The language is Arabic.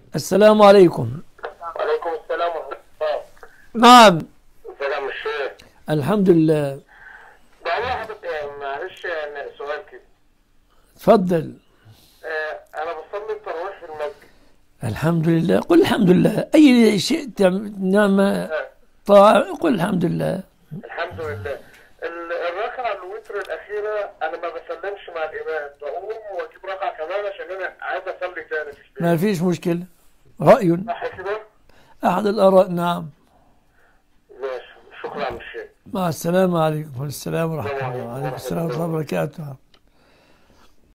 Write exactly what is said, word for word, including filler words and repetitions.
السلام عليكم. وعليكم السلام ورحمة الله. نعم. ازيك يا عم الشيخ؟ الحمد لله. بقول لحضرتك إيه، معلش يعني سؤال كده. تفضل. آه، انا بصلي التراويح في المسجد. الحمد لله، قل الحمد لله. أي شيء تعم- نعمة آه، طاعة قل الحمد لله. الحمد لله. ال- الركعة الوتر الأخيرة أنا ما بسلمش مع الإمام، بقوم وأجيب ركعة كمان عشان أنا عايز أصلي تاني في ما البيت. فيش مشكلة. رأي. صح كده؟ أحد الآراء. نعم. ماشي، شكرا يا عم الشيخ. مع السلامة. عليكم السلام ورحمة السلام الله. عليكم وعليكم ورحمة السلام ورحمة الله الله وبركاته. وبركاته.